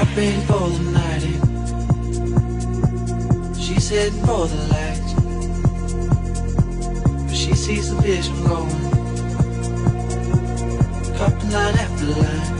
ready for the night. She's heading for the lights, but she sees the vision going, cupping line after line.